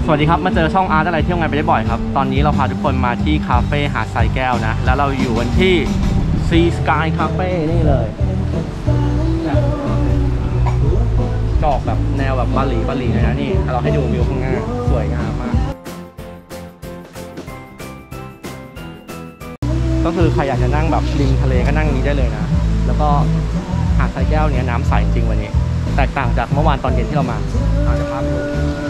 สวัสดีครับมาเจอช่องอาร์ตอะไรเที่ยวงานไปได้บ่อยครับตอนนี้เราพาทุกคนมาที่คาเฟ่หาดทรายแก้วนะแล้วเราอยู่กันที่ Sea Sky Cafe นี่เลยจอกแบบแนวแบบบาหลีเลยนะนี่เราให้ดูวิวข้างหน้าสวยงามมากก็คือใครอยากจะนั่งแบบริมทะเลก็นั่งนี้ได้เลยนะแล้วก็หาดทรายแก้วเนี้ยน้ำใสจริงวันนี้แตกต่างจากเมื่อวานตอนเย็นที่เรามาอาจจะพาไปดู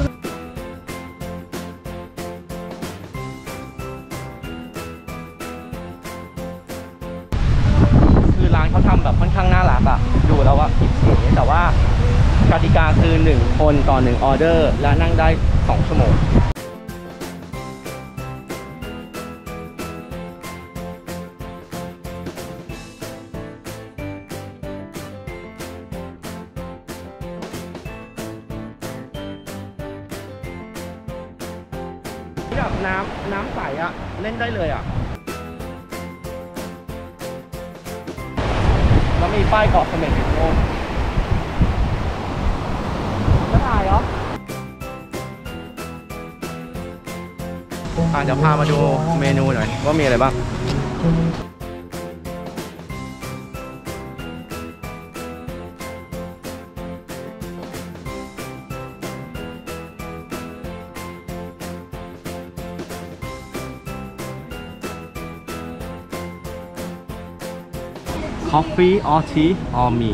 ร้านเขาทำแบบค่อนข้างน่ารักอะดูแล้วว่าผิดเก๋แต่ว่ากติกาคือ1คนต่อ1ออเดอร์และนั่งได้2ชั่วโมงแบบน้ำใสอะเล่นได้เลยอะแล้วมีป้ายเกาะเสม็ดอยู่โน่นจะถ่ายเหรอเดี๋ยวพามาดูเมนูหน่อยว่ามีอะไรบ้างCoffee or tea or me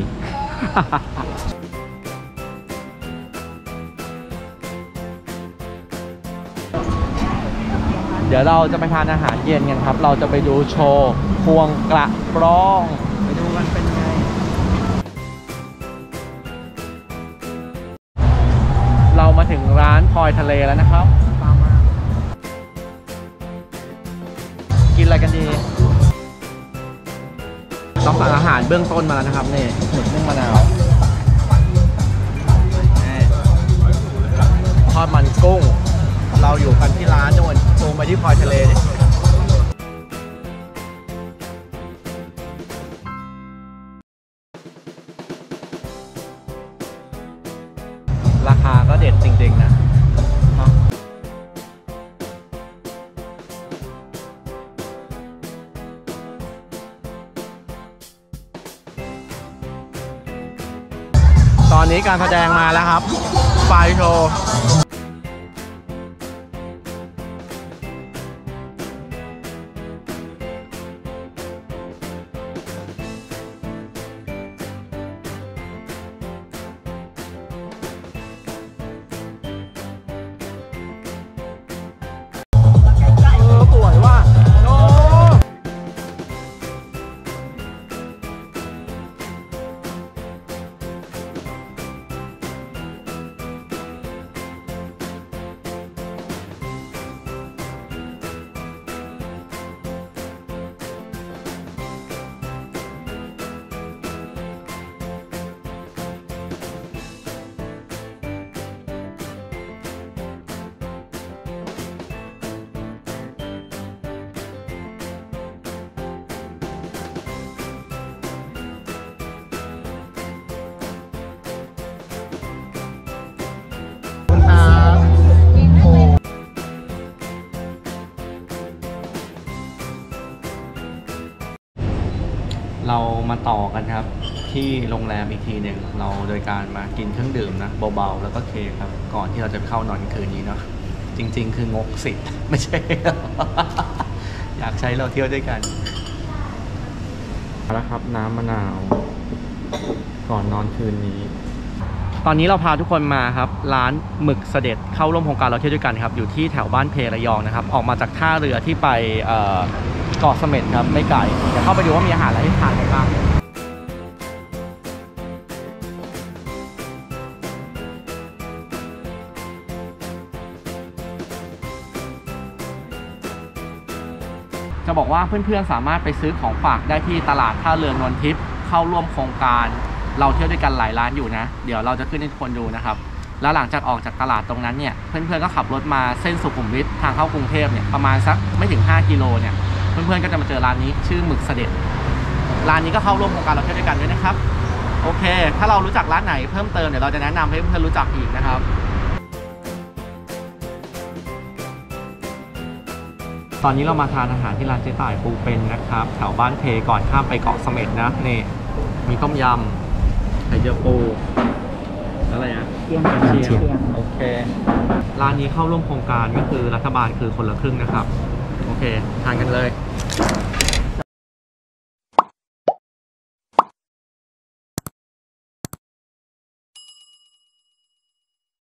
เดี๋ยวเราจะไปทานอาหารเย็นกันครับเราจะไปดูโชว์ควงกระปรองไปดูกันเป็นไงเรามาถึงร้านพลอยทะเลแล้วนะครับตามมากินอะไรกันดีเราสั่งอาหารเบื้องต้นมาแล้วนะครับนี่หมึกนึ่งมะนาวทอดมันกุ้งเราอยู่กันที่ร้านจังหวัดซูมไปที่พลอยทะเลราคาก็เด็ดจริงๆนะตอนนี้การแสดงมาแล้วครับไฟโชว์สวยว่ะโน้เรามาต่อกันครับที่โรงแรมอีกทีหนึ่งเราโดยการมากินเครื่องดื่มนะเบาๆแล้วก็เค้กครับก่อนที่เราจะไปเข้านอนคืนนี้เนาะจริงๆคืองกสิทธิ์ไม่ใช่ อยากใช้เราเที่ยวด้วยกันแล้วครับน้ำมะนาวก่อนนอนคืนนี้ตอนนี้เราพาทุกคนมาครับร้านหมึกเสด็จเข้าร่วมโครงการเราเที่ยวด้วยกันครับอยู่ที่แถวบ้านเพระยองนะครับออกมาจากท่าเรือที่ไปเกาะเสม็ดครับไม่ไกลเดี๋ยวเข้าไปดูว่ามีอาหารอะไรให้ทานกันบ้างจะบอกว่าเพื่อนๆสามารถไปซื้อของฝากได้ที่ตลาดท่าเรือนวลทิพย์เข้าร่วมโครงการเราเที่ยวด้วยกันหลายร้านอยู่นะเดี๋ยวเราจะขึ้นให้ทุกคนดูนะครับแล้วหลังจากออกจากตลาดตรงนั้นเนี่ยเพื่อนๆก็ขับรถมาเส้นสุขุมวิททางเข้ากรุงเทพเนี่ยประมาณสักไม่ถึง5กิโลเนี่ยเพื่อนๆก็จะมาเจอร้านนี้ชื่อหมึกเสด็จร้านนี้ก็เข้าร่วมโครงการเราเที่ยวด้วยกันด้วยนะครับ โอเคถ้าเรารู้จักร้านไหนเพิ่มเติมเดี๋ยวเราจะแนะนำให้เพื่อนรู้จักอีกนะครับตอนนี้เรามาทานอาหารที่ร้านเจ๊ต่ายปูเป็นนะครับแถวบ้านเพก่อนข้ามไปเกาะเสม็ดนะนี่มีต้มยำไข่เจียวปูอะไรนะเชียงโอเคร้านนี้เข้าร่วมโครงการก็คือรัฐบาลคือคนละครึ่งนะครับโอเคทานกันเลย